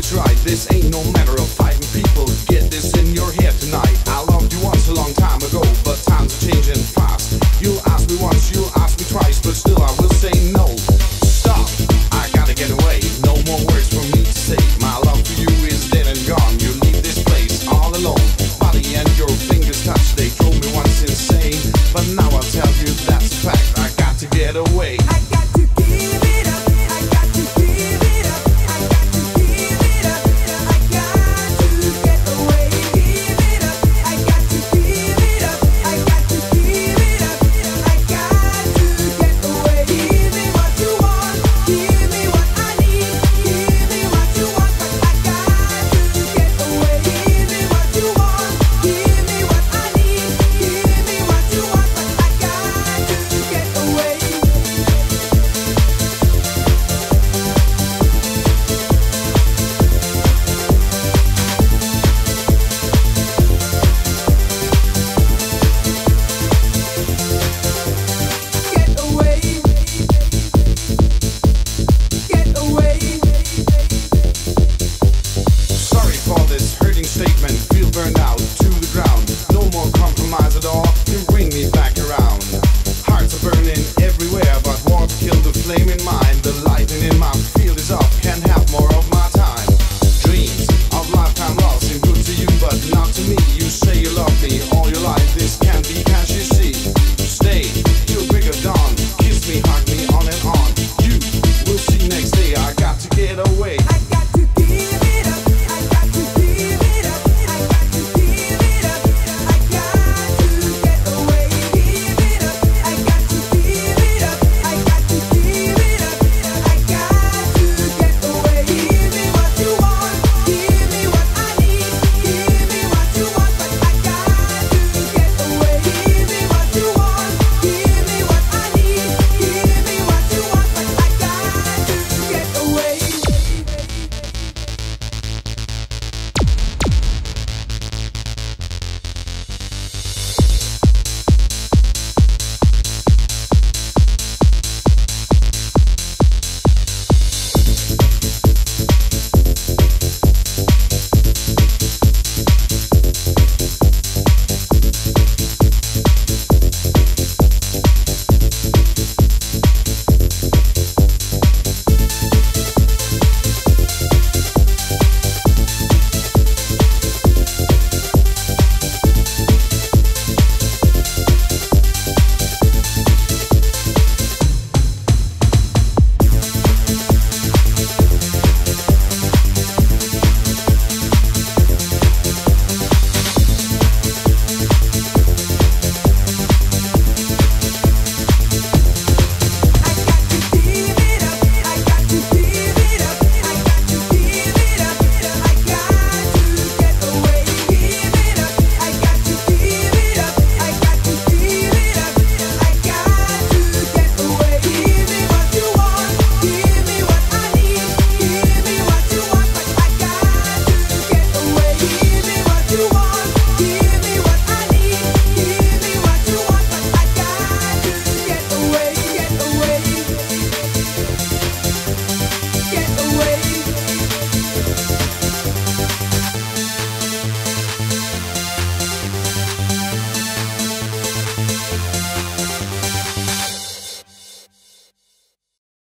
right, this ain't no matter of fighting people. Get this in your head tonight. I loved you once a long time ago, but times are changing fast. You'll ask me once, you'll ask me twice, but still I will say no. Stop, I gotta get away. No more words for me to say. My love for you is dead and gone. You leave this place all alone. Body and your fingers touch, they drove me once insane, but now I'll tell you that's a fact. I got to get away.